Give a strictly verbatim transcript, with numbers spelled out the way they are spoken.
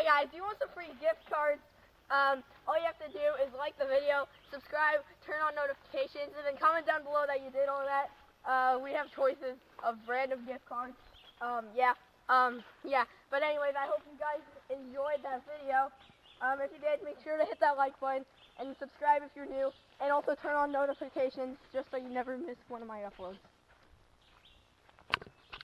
Hey guys, do you want some free gift cards? Um, all you have to do is like the video, subscribe, turn on notifications, and then comment down below that you did all that. Uh, we have choices of random gift cards. Um, yeah, um, yeah. But anyways, I hope you guys enjoyed that video. Um, if you did, make sure to hit that like button and subscribe if you're new, and also turn on notifications just so you never miss one of my uploads.